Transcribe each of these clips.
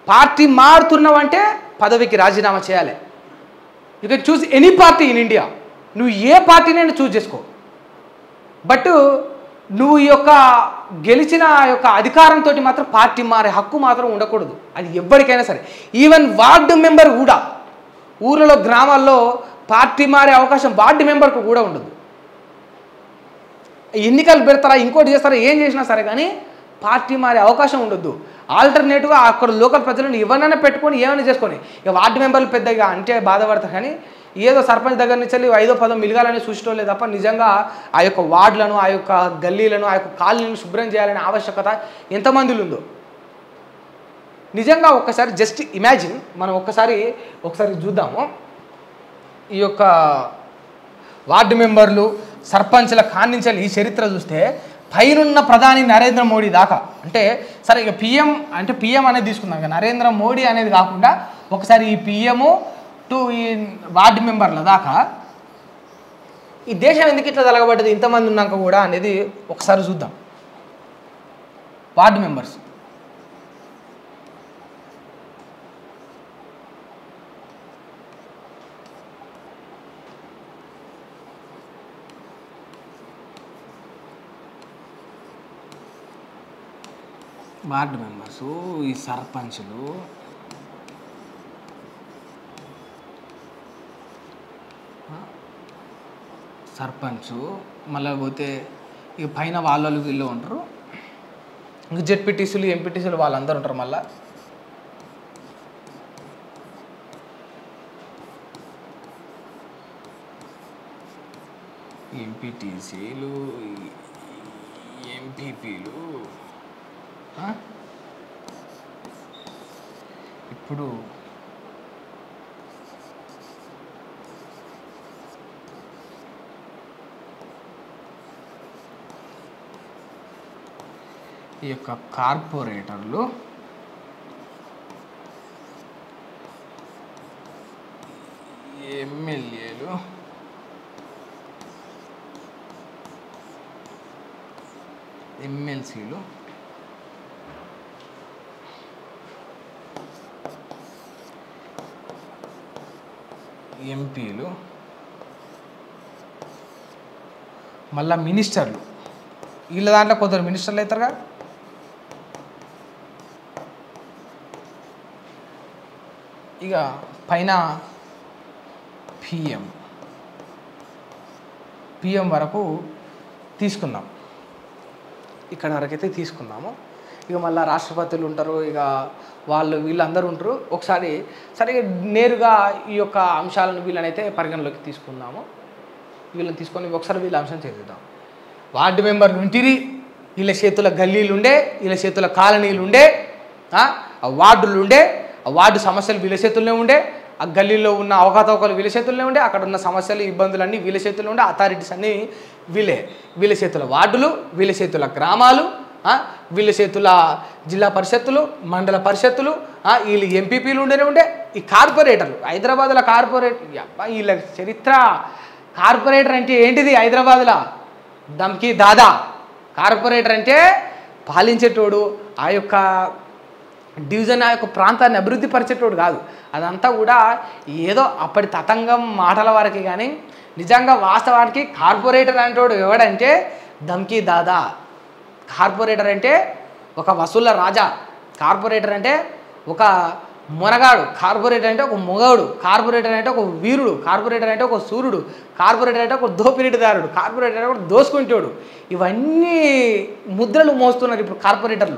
Party మారుతున్నావంటే పదవికి రాజీనామా చేయాలి. You can choose any party in India, నువ్వు ఏ పార్టీనైనా చూస్ చేసుకో. బట్ నువ్వు ఈ యొక్క గెలిచిన యొక్క అధికారంతో మాత్రం పార్టీ మారే హక్కు మాత్రం ఉండకూడదు. అది ఎవరికైనా సరే. ఈవెన్ వార్డు మెంబర్ కూడా, ఊళ్ళలో గ్రామాల్లో పార్టీ మారే అవకాశం వార్డు మెంబర్కు కూడా ఉండదు. ఎన్నికలు పెడతారా, ఇంకోటి చేస్తారా, ఏం చేసినా సరే కానీ పార్టీ మారే అవకాశం ఉండొద్దు. ఆల్టర్నేటివ్గా అక్కడ లోకల్ ప్రజలను ఎవరైనా పెట్టుకొని ఏమైనా చేసుకొని, ఇక వార్డు మెంబర్లు పెద్దగా అంటే బాధపడతారు కానీ ఏదో సర్పంచ్ దగ్గర నుంచి వెళ్ళి 5వ 10వ మిలగాలని సూచించలే తప్ప నిజంగా ఆ యొక్క వార్డులను, ఆ యొక్క గల్లీలను, ఆ యొక్క కాలనీలను శుభ్రం చేయాలనే ఆవశ్యకత ఎంతమందిలో ఉందో నిజంగా ఒక్కసారి జస్ట్ ఇమాజిన్. మనం ఒకసారి చూద్దాము. ఈ యొక్క వార్డు మెంబర్లు, సర్పంచ్ల కాన్నించాలి ఈ చరిత్ర చూస్తే పైనున్న ప్రధాని నరేంద్ర మోడీ దాకా, అంటే సరే ఇక పిఎం అనేది తీసుకుందాం, ఇక నరేంద్ర మోడీ అనేది కాకుండా ఒకసారి ఈ పిఎం టు ఈ వార్డు మెంబర్ల దాకా ఈ దేశం ఎందుకు ఇట్లా తలగబడ్డది ఇంతమంది ఉన్నాక కూడా అనేది ఒకసారి చూద్దాం. వార్డు మెంబర్స్ ఈ సర్పంచులు, మళ్ళీ పోతే ఇక పైన వాళ్ళు వీళ్ళు ఉంటారు, ఇంక జెడ్పీటీసీలు, ఎంపీటీసీలు వాళ్ళందరూ ఉంటారు. మళ్ళీ ఎంపీటీసీలు, ఎంపీపీలు. ఇప్పుడు ఈ యొక్క కార్పొరేటర్లు, ఎమ్మెల్యేలు, ఎమ్మెల్సీలు, ఎంపీలు, మళ్ళా మినిస్టర్లు. వీళ్ళ దాంట్లో కొందరు మినిస్టర్లు అవుతారుగా. ఇక పైన పిఎం వరకు తీసుకుందాం, ఇక్కడ వరకైతే తీసుకుందాము. ఇక మళ్ళీ రాష్ట్రపతులు ఉంటారు, ఇక వీళ్ళందరూ ఉంటారు. ఒకసారి సరిగా నేరుగా ఈ యొక్క అంశాలను వీళ్ళనైతే పరిగణలోకి తీసుకుందాము. వీళ్ళని తీసుకొని ఒకసారి వీళ్ళ అంశం చేద్దాం. వార్డు మెంబర్లు ఉంటిరి, వీళ్ళ చేతుల గల్లీలు ఉండే, వీళ్ళ చేతుల కాలనీలు ఉండే, ఆ వార్డులు ఉండే, ఆ వార్డు సమస్యలు వీళ్ళ చేతుల్లోనే ఉండే, ఆ గల్లీలో ఉన్న అవకతవకలు వీళ్ళ చేతుల్లోనే ఉండే, అక్కడ ఉన్న సమస్యలు, ఇబ్బందులన్నీ వీళ్ళ చేతుల్లో ఉండే, అథారిటీస్ అన్నీ వీళ్ళ చేతుల వార్డులు, వీళ్ళ చేతుల గ్రామాలు, వీళ్ళ చేతుల జిల్లా పరిషత్తులు, మండల పరిషత్తులు, వీళ్ళు ఎంపీపీలు ఉండే. ఈ కార్పొరేటర్లు, హైదరాబాద్లో వీళ్ళ చరిత్ర. కార్పొరేటర్ అంటే ఏంటిది? హైదరాబాద్లో దమ్కి దాదా. కార్పొరేటర్ అంటే పాలించేటోడు, ఆ యొక్క డివిజన్, ఆ యొక్క ప్రాంతాన్ని అభివృద్ధి పరిచేటోడు కాదు. అదంతా కూడా ఏదో అప్పటి తతంగం మాటల వరకు. కానీ నిజంగా వాస్తవానికి కార్పొరేటర్ అంటోడు ఎవడంటే దమ్కి దాదా. కార్పొరేటర్ అంటే ఒక వసూళ్ళ రాజా, కార్పొరేటర్ అంటే ఒక మొనగాడు, కార్పొరేటర్ అంటే ఒక మొగవుడు, కార్పొరేటర్ అంటే ఒక వీరుడు, కార్పొరేటర్ అంటే ఒక సూర్యుడు, కార్పొరేటర్ అంటే ఒక దోపిడీదారుడు, కార్పొరేటర్ అంటే ఒక దోసుకుంటాడు. ఇవన్నీ ముద్రలు మోస్తున్నారు ఇప్పుడు కార్పొరేటర్లు.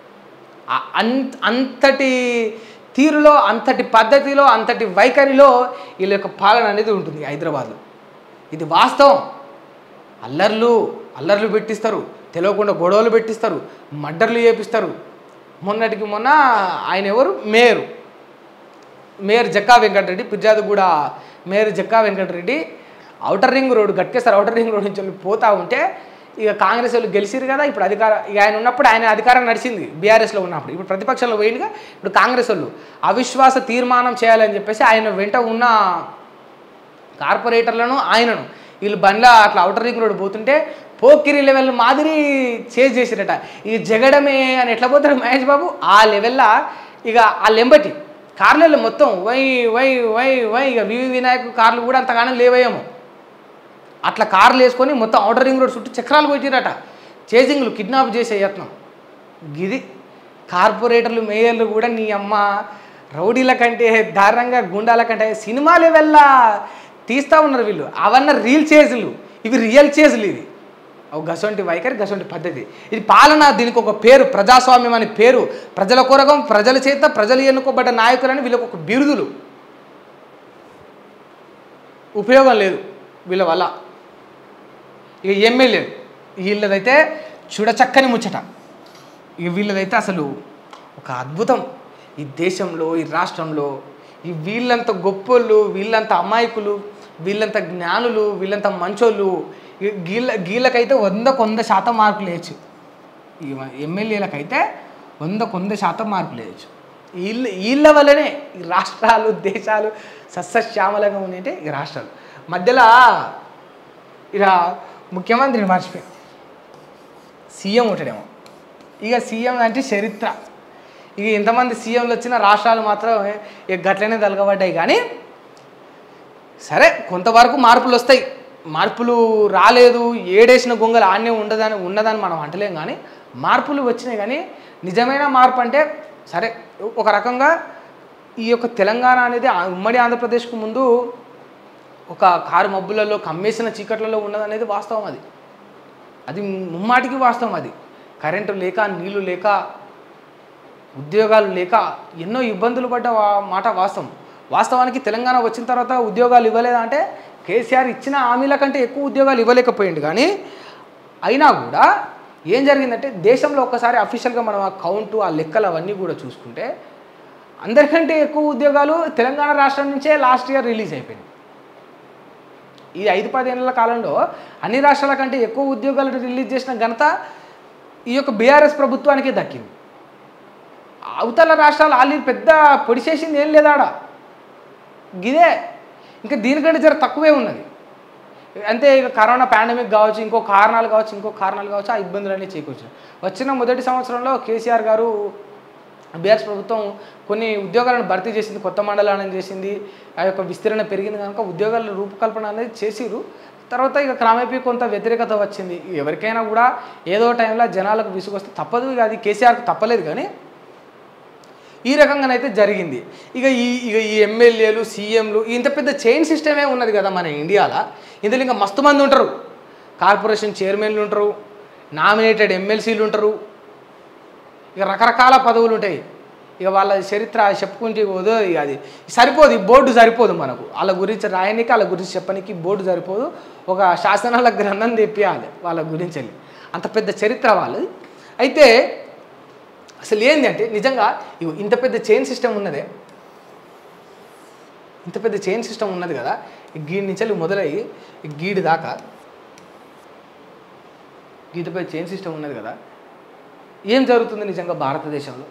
అంతటి తీరులో, అంతటి పద్ధతిలో, అంతటి వైఖరిలో వీళ్ళ యొక్క పాలన అనేది ఉంటుంది హైదరాబాద్లో. ఇది వాస్తవం. అల్లర్లు పెట్టిస్తారు, తెలియకుండా గొడవలు పెట్టిస్తారు, మర్డర్లు చేపిస్తారు. మొన్నటికి మొన్న ఆయన ఎవరు, mayor Jakka Venkatareddy, Peerzadiguda mayor Jakka Venkatareddy outer ring road గట్కేసారి, ఔటర్ రింగ్ రోడ్ నుంచి పోతా ఉంటే ఇక కాంగ్రెస్ వాళ్ళు గెలిచిరు కదా. ఇప్పుడు ఇక ఆయన ఉన్నప్పుడు ఆయన అధికారం నడిచింది బీఆర్ఎస్లో ఉన్నప్పుడు. ఇప్పుడు ప్రతిపక్షంలో పోయిందిగా. ఇప్పుడు కాంగ్రెస్ వాళ్ళు అవిశ్వాస తీర్మానం చేయాలని చెప్పేసి ఆయన వెంట ఉన్న కార్పొరేటర్లను, ఆయనను వీళ్ళు బండ్ల అట్లా ఔటర్ రింగ్ రోడ్ పోతుంటే పోకిరి లెవెల్ మాదిరి చేసిరట. ఇది జగడమే అని ఎట్లా పోతాడు మహేష్ బాబు, ఆ లెవెల్లో ఇక వాళ్ళు ఎంబటి కార్లలో మొత్తం వై వై వై వై ఇక వివి వినాయక్ కార్లు కూడా అంతగానో లేవేమో అట్లా కార్లు వేసుకొని మొత్తం ఔటర్ రింగ్ రోడ్ చుట్టూ చక్రాలు కొట్టిరట చేజింగ్లు కిడ్నాప్ చేసే యత్నం గిది కార్పొరేటర్లు మేయర్లు కూడా నీ అమ్మ రౌడీల కంటే దారుణంగా గుండాల కంటే సినిమా లెవెల్లా తీస్తూ ఉన్నారు వీళ్ళు అవన్న రీల్ చేజులు ఇవి రియల్ చేజులు ఇవి అవి గసొంటి వైఖరి గసొంటి పద్ధతి ఇది పాలన దీనికి ఒక పేరు ప్రజాస్వామ్యం అని పేరు ప్రజల కొరగం ప్రజల చేత ప్రజలు ఎన్నుకోబడ్డ నాయకులని వీళ్ళకి ఒక బిరుదులు ఉపయోగం లేదు వీళ్ళ వల్ల ఇక ఎమ్మెల్యేలు వీళ్ళదైతే చూడచక్కని ముచ్చట ఇక వీళ్ళదైతే అసలు ఒక అద్భుతం ఈ దేశంలో ఈ రాష్ట్రంలో ఈ వీళ్ళంత గొప్పోళ్ళు వీళ్ళంత అమాయకులు వీళ్ళంత జ్ఞానులు వీళ్ళంత మంచోళ్ళు గీళ్ళకైతే 100% మార్కులు వేయచ్చు ఈ ఎమ్మెల్యేలకైతే 100% మార్కులు వేయచ్చు వీళ్ళ వల్లనే ఈ రాష్ట్రాలు దేశాలు సస్యశ్యామలంగా ఉన్నాయంటే ఈ రాష్ట్రాలు మధ్యలో ఇలా ముఖ్యమంత్రిని మర్చిపోయి సీఎం ఉంటాడేమో ఇక సీఎం అంటే చరిత్ర ఇక ఎంతమంది సీఎంలు వచ్చినా రాష్ట్రాలు మాత్రం ఇక గట్లనే తలగబడ్డాయి కానీ సరే కొంతవరకు మార్పులు వస్తాయి మార్పులు రాలేదు ఏడేసిన గొంగలు ఆడనే ఉన్నదని మనం అంటలేం కానీ మార్పులు వచ్చినాయి కానీ నిజమైన మార్పు అంటే సరే ఒక రకంగా ఈ యొక్క తెలంగాణ అనేది ఉమ్మడి ఆంధ్రప్రదేశ్కు ముందు ఒక కారు మబ్బులలో కమ్మేసిన చీకట్లలో ఉన్నదనేది వాస్తవం అది ముమ్మాటికి వాస్తవం అది కరెంటు లేక నీళ్లు లేక ఉద్యోగాలు లేక ఎన్నో ఇబ్బందులు పడ్డ మాట వాస్తవానికి తెలంగాణ వచ్చిన తర్వాత ఉద్యోగాలు ఇవ్వలేదా అంటే కేసీఆర్ ఇచ్చిన హామీల కంటే ఎక్కువ ఉద్యోగాలు ఇవ్వలేకపోయింది కానీ అయినా కూడా ఏం జరిగిందంటే దేశంలో ఒక్కసారి అఫీషియల్గా మనం ఆ కౌంటు ఆ లెక్కలు అవన్నీ కూడా చూసుకుంటే అందరికంటే ఎక్కువ ఉద్యోగాలు తెలంగాణ రాష్ట్రం నుంచే లాస్ట్ ఇయర్ రిలీజ్ అయిపోయింది ఈ 5-10 ఏళ్ల కాలంలో అన్ని రాష్ట్రాల కంటే ఎక్కువ ఉద్యోగాలు రిలీజ్ చేసిన ఘనత ఈ యొక్క బీఆర్ఎస్ ప్రభుత్వానికి దక్కింది అవతల రాష్ట్రాలు వాళ్ళు పెద్ద పొడి చేసింది ఏం లేదాడ గిదే ఇంకా దీనికంటే జర తక్కువే ఉన్నది అంతే ఇక కరోనా పాండమిక్ కావచ్చు ఇంకో కారణాలు కావచ్చు ఆ ఇబ్బందులన్నీ చేకూర్చారు వచ్చిన మొదటి సంవత్సరంలో కేసీఆర్ గారు బీఆర్ఎస్ ప్రభుత్వం కొన్ని ఉద్యోగాలను భర్తీ చేసింది కొత్త మండలాలను చేసింది ఆ యొక్క విస్తరణ పెరిగింది కనుక ఉద్యోగాల రూపకల్పన అనేది చేసిరు తర్వాత ఇక క్రమేపీ కొంత వ్యతిరేకత వచ్చింది ఎవరికైనా కూడా ఏదో టైంలో జనాలకు విసుగొస్తే తప్పదు ఇక అది కేసీఆర్కి తప్పలేదు కానీ ఈ రకంగానైతే జరిగింది ఇక ఈ ఎమ్మెల్యేలు సీఎంలు ఇంత పెద్ద చైన్ సిస్టమే ఉన్నది కదా మన ఇండియాలో ఇందులో ఇంకా మస్తు మంది ఉంటారు కార్పొరేషన్ చైర్మన్లు ఉంటారు నామినేటెడ్ ఎమ్మెల్సీలు ఉంటారు ఇక రకరకాల పదవులు ఉంటాయి ఇక వాళ్ళ చరిత్ర చెప్పుకుంటే పోదు ఇక అది సరిపోదు ఈ బోర్డు సరిపోదు మనకు వాళ్ళ గురించి రాయనికి వాళ్ళ గురించి చెప్పడానికి బోర్డు సరిపోదు ఒక శాసనాల గ్రంథం తెప్పియాలి వాళ్ళ గురించి వెళ్ళి అంత పెద్ద చరిత్ర వాళ్ళది అయితే అసలు ఏంది అంటే నిజంగా ఇంత పెద్ద చైన్ సిస్టమ్ ఉన్నదే ఇంత పెద్ద చైన్ సిస్టమ్ ఉన్నది కదా ఈ గీడి నుంచి మొదలయ్యి ఈ గీడి దాకా గీతపై చైన్ సిస్టమ్ ఉన్నది కదా ఏం జరుగుతుంది నిజంగా భారతదేశంలో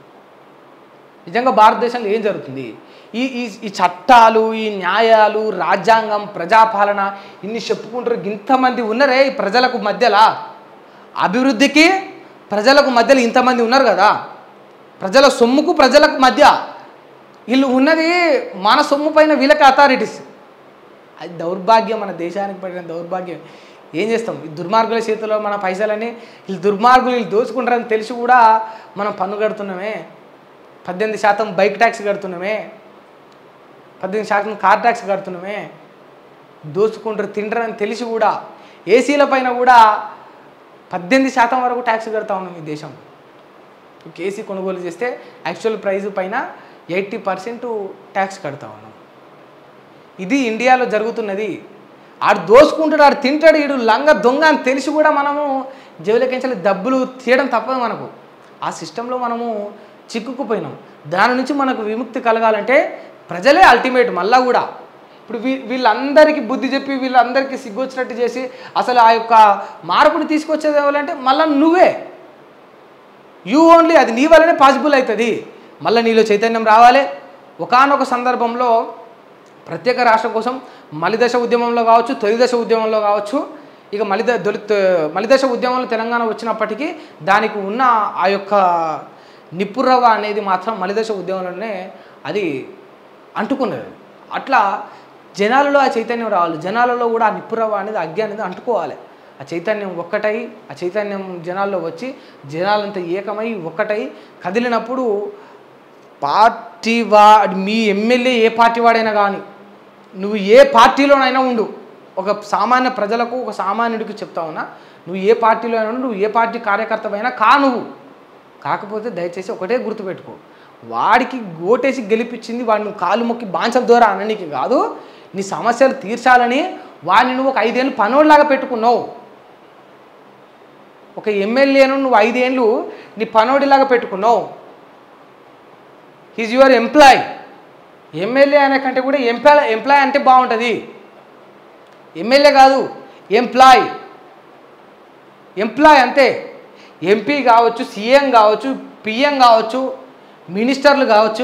ఏం జరుగుతుంది ఈ చట్టాలు ఈ న్యాయాలు రాజ్యాంగం ప్రజాపాలన ఇన్ని చెప్పుకుంటారు ఇంతమంది ఉన్నారే ఈ ప్రజలకు మధ్యలో అభివృద్ధికి ప్రజలకు మధ్యలో ఇంతమంది ఉన్నారు కదా ప్రజల సొమ్ముకు ప్రజలకు మధ్య వీళ్ళు ఉన్నది మన సొమ్ము పైన వీళ్ళకి అథారిటీస్ అది దౌర్భాగ్యం మన దేశానికి పడిన దౌర్భాగ్యం ఏం చేస్తాం ఈ దుర్మార్గుల చేతిలో మన పైసలని వీళ్ళు దోచుకుంటారని తెలిసి కూడా మనం పన్ను కడుతున్నామే 18% బైక్ ట్యాక్స్ కడుతున్నామే 18% కార్ ట్యాక్స్ కడుతున్నామే దోచుకుంటారు తింటారని తెలిసి కూడా ఏసీల పైన కూడా 18% వరకు ట్యాక్స్ కడతా ఉన్నాం ఈ దేశంలో ఏసీ కొనుగోలు చేస్తే యాక్చువల్ ప్రైస్ పైన 80% ట్యాక్స్ కడతా ఉన్నాం ఇది ఇండియాలో జరుగుతున్నది ఆడు దోచుకుంటాడు ఆడు తింటాడు ఈడు లంగ దొంగ అని తెలిసి కూడా మనము జైలుకించాలి డబ్బులు తీయడం తప్పదు మనకు ఆ సిస్టంలో మనము చిక్కుకుపోయినాం దాని నుంచి మనకు విముక్తి కలగాలంటే ప్రజలే అల్టిమేట్ మళ్ళా కూడా ఇప్పుడు వీళ్ళందరికీ బుద్ధి చెప్పి వీళ్ళందరికీ సిగ్గొచ్చినట్టు చేసి అసలు ఆ యొక్క మార్పుని తీసుకొచ్చేది ఎవరంటే మళ్ళీ నువ్వే ఓన్లీ అది నీ వల్లనే పాసిబుల్ అవుతుంది మళ్ళీ నీలో చైతన్యం రావాలి ఒకానొక సందర్భంలో ప్రత్యేక రాష్ట్రం కోసం మలిదశ ఉద్యమంలో కావచ్చు తొలిదశ ఉద్యమంలో కావచ్చు ఇక మలిదశ ఉద్యమంలో తెలంగాణ వచ్చినప్పటికీ దానికి ఉన్న ఆ యొక్క నిప్పురవ్వ అనేది మాత్రం మలిదశ ఉద్యమంలోనే అది అంటుకున్నది. అట్లా జనాలలో ఆ చైతన్యం రావాలి, జనాలలో కూడా ఆ నిప్పురవ్వ అనేది అగ్గి అనేది అంటుకోవాలి. ఆ చైతన్యం ఒక్కటై, ఆ చైతన్యం జనాల్లో వచ్చి జనాలంతా ఏకమై ఒక్కటై కదిలినప్పుడు పార్టీ మీ ఎమ్మెల్యే ఏ పార్టీ వాడైనా కానీ, నువ్వు ఏ పార్టీలోనైనా ఉండు, ఒక సామాన్య ప్రజలకు ఒక సామాన్యుడికి చెప్తా ఉన్నా, నువ్వు ఏ పార్టీలో అయినా ఉండు, నువ్వు ఏ పార్టీ కార్యకర్తవైనా నువ్వు కాకపోతే దయచేసి ఒకటే గుర్తుపెట్టుకో, వాడికి ఓటేసి గెలిపించింది వాడిని నువ్వు కాలు మొక్కి బాంచల ద్వారా అననీకి కాదు, నీ సమస్యలు తీర్చాలని వాడిని నువ్వు ఒక 5 ఏళ్ళు పనోడిలాగా పెట్టుకున్నావు. ఒక ఎమ్మెల్యేను నువ్వు 5 ఏళ్ళు నీ పనోడిలాగా పెట్టుకున్నావు. He's your employee. ఎమ్మెల్యే అనే కంటే కూడా ఎంప్లాయ్ అంటే బాగుంటుంది. ఎమ్మెల్యే కాదు, ఎంప్లాయ్ అంతే. ఎంపీ కావచ్చు, సీఎం కావచ్చు, పిఎం కావచ్చు, మినిస్టర్లు కావచ్చు.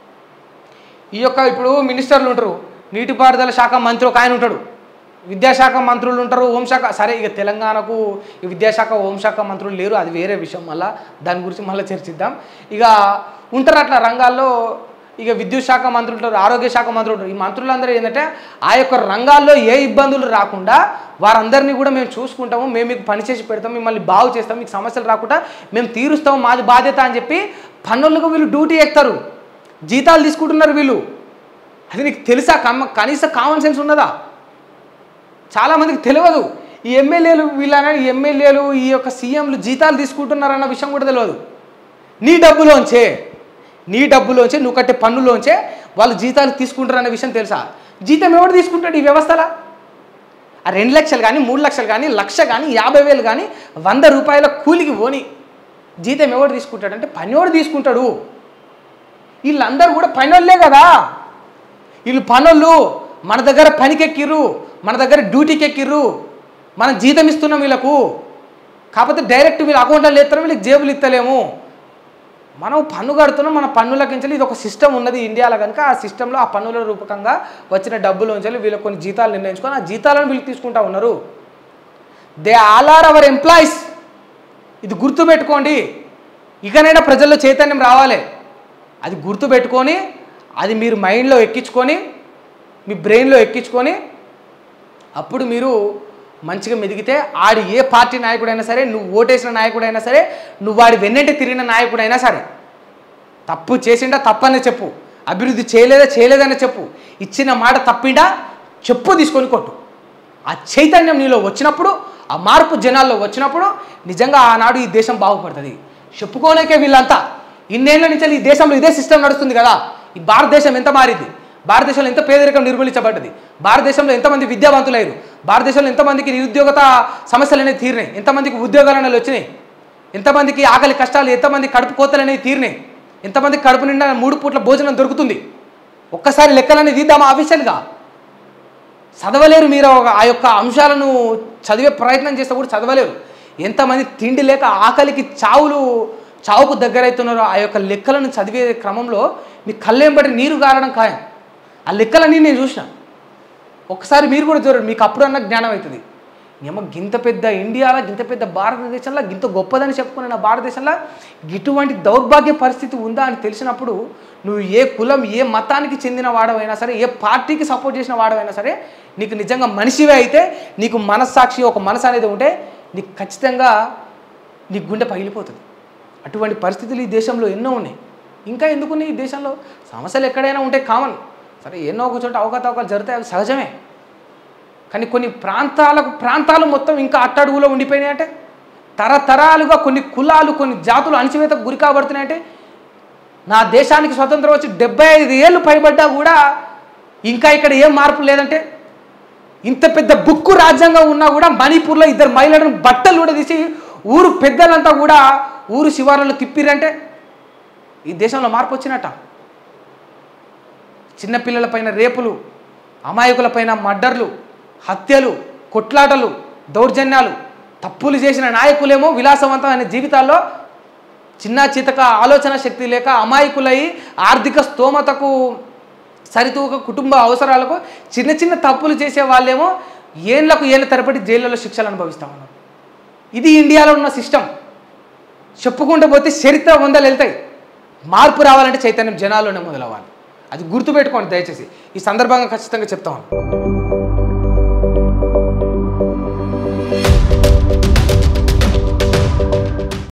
ఈ యొక్క ఇప్పుడు మినిస్టర్లు ఉంటారు, నీటిపారుదల శాఖ మంత్రి ఒక ఆయన ఉంటాడు, విద్యాశాఖ మంత్రులు ఉంటారు, హోంశాఖ. సరే, ఇక తెలంగాణకు ఈ విద్యాశాఖ హోంశాఖ మంత్రులు లేరు, అది వేరే విషయం. మళ్ళీ దాని గురించి మళ్ళీ చర్చిద్దాం. ఇక ఉంటారు అట్లా రంగాల్లో. ఇక విద్యుత్ శాఖ మంత్రులు ఉంటారు, ఆరోగ్య శాఖ మంత్రులు ఉంటారు. ఈ మంత్రులందరూ ఏంటంటే ఆ యొక్క రంగాల్లో ఏ ఇబ్బందులు రాకుండా వారందరినీ కూడా మేము చూసుకుంటాము, మేము మీకు పనిచేసి పెడతాం, మిమ్మల్ని బాగు చేస్తాం, మీకు సమస్యలు రాకుండా మేము తీరుస్తాము, మాది బాధ్యత అని చెప్పి పన్నులకు వీళ్ళు డ్యూటీ ఎక్కుతారు, జీతాలు తీసుకుంటున్నారు వీళ్ళు. అది నీకు తెలుసా? కనీస కామన్ సెన్స్ ఉన్నదా? చాలామందికి తెలియదు. ఈ ఎమ్మెల్యేలు ఎమ్మెల్యేలు ఈ యొక్క సీఎంలు జీతాలు తీసుకుంటున్నారన్న విషయం కూడా తెలియదు. నీ డబ్బులోంచే నువ్వు కట్టే పన్నులోంచే వాళ్ళు జీతాలు తీసుకుంటారన్న విషయం తెలుసా? జీతం ఎవడు తీసుకుంటాడు ఈ వ్యవస్థలో? ఆ 2 లక్షలు కానీ 3 లక్షలు కానీ 1,00,000 కానీ 50,000 కానీ 100 రూపాయల కూలికి పోని జీతం ఎవడు తీసుకుంటాడంటే పనోడు తీసుకుంటాడు. వీళ్ళందరూ కూడా పనోళ్ళే కదా. వీళ్ళు పనోళ్ళు మన దగ్గర పనికెక్కిర్రు, మన దగ్గర డ్యూటీకి ఎక్కిర్రు, మనం జీతం ఇస్తున్నాం వీళ్ళకు. కాకపోతే డైరెక్ట్ వీళ్ళ అకౌంట్లో లేస్తాం, వీళ్ళకి జేబులు ఇస్తలేము. మనం పన్ను కడుతున్నాం, మన పన్నులకించాలి. ఇది ఒక సిస్టమ్ ఉన్నది ఇండియాలో కనుక. ఆ సిస్టంలో ఆ పన్నుల రూపకంగా వచ్చిన డబ్బులు ఉంచాలి. వీళ్ళకి కొన్ని జీతాలు నిర్ణయించుకొని ఆ జీతాలను వీళ్ళు తీసుకుంటా ఉన్నారు. They all are our employees. ఇది గుర్తుపెట్టుకోండి. ఇకనైనా ప్రజల్లో చైతన్యం రావాలి. అది గుర్తుపెట్టుకొని అది మీరు మైండ్లో ఎక్కించుకొని మీ బ్రెయిన్లో ఎక్కించుకొని అప్పుడు మీరు మంచిగా మెదిగితే ఆడి ఏ పార్టీ నాయకుడైనా సరే, నువ్వు ఓటేసిన నాయకుడైనా సరే, నువ్వు వాడి వెన్నంటి తిరిగిన నాయకుడైనా సరే, తప్పు చేసిండా తప్పనే చెప్పు, అభివృద్ధి చేయలేదని చెప్పు, ఇచ్చిన మాట తప్పిండా చెప్పు తీసుకొని కొట్టు. ఆ చైతన్యం నీలో వచ్చినప్పుడు, ఆ మార్పు జనాల్లో వచ్చినప్పుడు నిజంగా ఆనాడు ఈ దేశం బాగుపడుతుంది. చెప్పుకోలేకే వీళ్ళంతా ఇన్నేళ్ల నుంచి ఈ దేశంలో ఇదే సిస్టమ్ నడుస్తుంది కదా. ఈ భారతదేశం ఎంత మారింది, భారతదేశంలో ఎంత పేదరికం నిర్మూలించబడ్డది, భారతదేశంలో ఎంతమంది విద్యావంతులయ్యారు, భారతదేశంలో ఎంతమందికి నిరుద్యోగత సమస్యలు అనేవి తీరినాయి, ఎంతమందికి ఉద్యోగాలు అనేవి వచ్చినాయి, ఎంతమందికి ఆకలి కష్టాలు, ఎంతమంది కడుపు కోతలు అనేవి తీరినాయి, ఎంతమందికి కడుపు నిండా 3 పూట్ల భోజనం దొరుకుతుంది. ఒక్కసారి లెక్కలన్నీ తీద్దామా? ఆఫీషియల్గా చదవలేరు మీరు. ఆ యొక్క అంశాలను చదివే ప్రయత్నం చేస్తే కూడా చదవలేరు. ఎంతమంది తిండి లేక ఆకలికి చావుకు దగ్గరవుతున్నారో ఆ యొక్క లెక్కలను చదివే క్రమంలో మీ కళ్ళెంబడి నీరు గారడం ఖాయం. ఆ లెక్కలన్నీ నేను చూసిన. ఒకసారి మీరు కూడా చూడండి, మీకు అప్పుడన్నా జ్ఞానం అవుతుంది. ఏమో గింత పెద్ద ఇండియాలో, గింత పెద్ద భారతదేశంలో, గింత గొప్పదని చెప్పుకునే నా భారతదేశంలో ఇటువంటి దౌర్భాగ్య పరిస్థితి ఉందా అని తెలిసినప్పుడు నువ్వు ఏ కులం, ఏ మతానికి చెందిన వాడవైనా సరే, ఏ పార్టీకి సపోర్ట్ చేసిన వాడవైనా సరే, నీకు నిజంగా మనిషివే అయితే, నీకు మనస్సాక్షి, ఒక మనసు అనేది ఉంటే నీకు ఖచ్చితంగా నీ గుండె పగిలిపోతుంది. అటువంటి పరిస్థితులు ఈ దేశంలో ఎన్నో ఉన్నాయి. ఇంకా ఎందుకున్నాయి ఈ దేశంలో? సమస్యలు ఎక్కడైనా ఉంటే కామన్. సరే, ఎన్నో ఒక చోట అవకతవకలు జరుగుతాయి, అవి సహజమే. కానీ కొన్ని ప్రాంతాలు మొత్తం ఇంకా అట్టడుగులో ఉండిపోయినాయంటే, తరతరాలుగా కొన్ని కులాలు, కొన్ని జాతులు అణచివేతకు గురి కాబడుతున్నాయంటే, నా దేశానికి స్వతంత్రం వచ్చి 75 ఏళ్ళు పైబడ్డా కూడా ఇంకా ఇక్కడ ఏం మార్పు లేదంటే, ఇంత పెద్ద బుక్కు రాజ్యాంగం ఉన్నా కూడా మణిపూర్లో 2 మహిళలను బట్టలు కూడా తీసి ఊరు పెద్దలంతా కూడా ఊరు శివారులు తిప్పిరంటే ఈ దేశంలో మార్పు వచ్చినట్ట. చిన్నపిల్లలపైన రేపులు, అమాయకులపైన మర్డర్లు, హత్యలు, కొట్లాటలు, దౌర్జన్యాలు, తప్పులు చేసిన నాయకులేమో విలాసవంతమైన జీవితాల్లో చిన్న చితక ఆలోచన శక్తి లేక అమాయకులై ఆర్థిక స్తోమతకు సరితూక కుటుంబ అవసరాలకు చిన్న చిన్న తప్పులు చేసే వాళ్ళేమో ఏళ్ళ తరబడి జైళ్ళలో శిక్షలు అనుభవిస్తూ ఉన్నారు. ఇది ఇండియాలో ఉన్న సిస్టమ్. చెప్పుకుంటూ పోతే చరిత్ర 100 వెళ్తాయి. మార్పు రావాలంటే చైతన్యం జనాల్లోనే మొదలవ్వాలి. అది గుర్తుపెట్టుకోండి దయచేసి. ఈ సందర్భంగా ఖచ్చితంగా చెప్తాను.